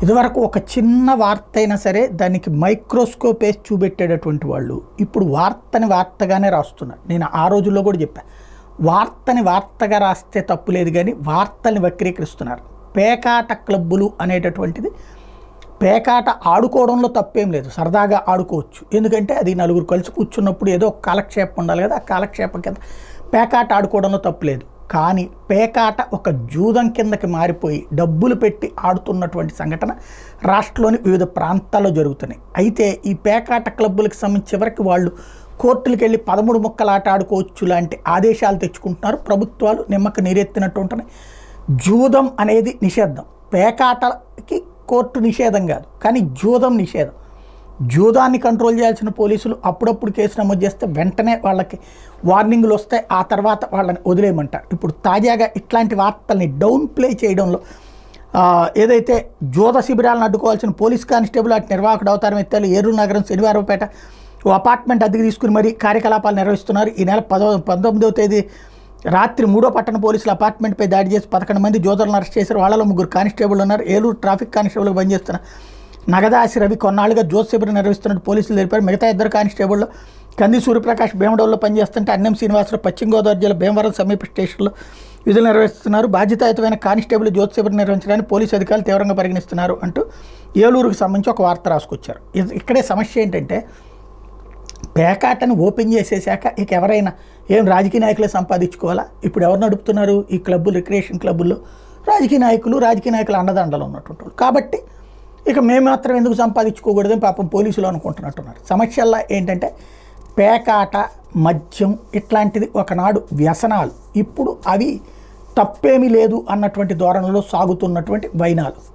ఇదివరకు ఒక చిన్న వార్త అయినా సరే దానికి మైక్రోస్కోప్ వేసి చూపెట్టేటటువంటి వాళ్ళు ఇప్పుడు వార్తని వార్తగానే రాస్తున్నారు. నేను ఆ రోజుల్లో కూడా చెప్పాను, వార్తని వార్తగా రాస్తే తప్పు లేదు, కానీ వార్తల్ని వక్రీకరిస్తున్నారు. పేకాట క్లబ్బులు అనేటటువంటిది, పేకాట ఆడుకోవడంలో తప్పేం లేదు, సరదాగా ఆడుకోవచ్చు. ఎందుకంటే అది నలుగురు కలిసి కూర్చున్నప్పుడు ఏదో ఒక కాలక్షేపం ఉండాలి కదా, ఆ కాలక్షేపం కింద పేకాట ఆడుకోవడంలో తప్పులేదు. కానీ పేకాట ఒక జూదం కిందకి మారిపోయి డబ్బులు పెట్టి ఆడుతున్నటువంటి సంఘటన రాష్ట్రంలోని వివిధ ప్రాంతాల్లో జరుగుతున్నాయి. అయితే ఈ పేకాట క్లబ్బులకు సంబంధించి చివరికి వాళ్ళు కోర్టులకు వెళ్ళి 13 ముక్కల ఆట ఆడుకోవచ్చు లాంటి ఆదేశాలు తెచ్చుకుంటున్నారు. ప్రభుత్వాలు నిమ్మక నీరెత్తినట్టు ఉంటున్నాయి. జూదం అనేది నిషేధం, పేకాటకి కోర్టు నిషేధం కాదు, కానీ జూదం నిషేధం. జూదాన్ని కంట్రోల్ చేయాల్సిన పోలీసులు అప్పుడప్పుడు కేసు నమోదు చేస్తే వెంటనే వాళ్ళకి వార్నింగ్లు వస్తాయి, ఆ తర్వాత వాళ్ళని వదిలేయమంటారు. ఇప్పుడు తాజాగా ఇట్లాంటి వార్తల్ని డౌన్ ప్లే చేయడంలో ఏదైతే జూద శిబిరాలను అడ్డుకోవాల్సిన పోలీస్ కానిస్టేబుల్ అటు నిర్వాహకుడు అవతారం ఎత్తారు. ఏలూరు నగరం శనివారంపేట ఓ అపార్ట్మెంట్ అద్దెకు తీసుకుని మరీ కార్యకలాపాలు నిర్వహిస్తున్నారు. ఈ నెల 19వ తేదీ రాత్రి 3వ పట్టణ పోలీసులు అపార్ట్మెంట్పై దాడి చేసి 11 మంది జోదరులను అరెస్ట్ చేశారు. వాళ్ళలో 3 కానిస్టేబుల్ ఉన్నారు. ఏలూరు ట్రాఫిక్ కానిస్టేబుల్గా పనిచేస్తున్న నగదాసి రవి కొన్నాళ్ళుగా జోత్ శిబిరం నిర్వహిస్తున్నట్టు పోలీసులు తెలిపారు. మిగతా 2 కానిస్టేబుల్లో కంది సూర్యప్రకాష్ భీమడోల్లో పనిచేస్తుంటే అన్నం శ్రీనివాసరావు పశ్చిమ గోదావరి జిల్లా భీమవరం సమీప స్టేషన్లో విధులు నిర్వహిస్తున్నారు. బాధ్యతాయుతమైన కానిస్టేబుల్ జోత్ శిబిరం నిర్వహించడానికి పోలీసు అధికారులు తీవ్రంగా పరిగణిస్తున్నారు అంటూ ఏలూరుకు సంబంధించి ఒక వార్త రాసుకొచ్చారు. ఇక్కడే సమస్య ఏంటంటే, పేకాటను ఓపెన్ చేసేసాక ఇక ఎవరైనా ఏం రాజకీయ నాయకులే సంపాదించుకోవాలా? ఇప్పుడు ఎవరు నడుపుతున్నారు ఈ క్లబ్బులు, రిక్రియేషన్ క్లబ్బుల్లో? రాజకీయ నాయకులు అండదండలు ఉన్నటువంటి. కాబట్టి ఇక మేము మాత్రం ఎందుకు సంపాదించుకోకూడదని పాపం పోలీసులు అనుకుంటున్నట్టున్నారు. సమస్యల్లో ఏంటంటే పేకాట, మద్యం ఇట్లాంటిది ఒకనాడు వ్యసనాలు, ఇప్పుడు అవి తప్పేమీ లేదు అన్నటువంటి ధోరణిలో సాగుతున్నటువంటి వైనాలు.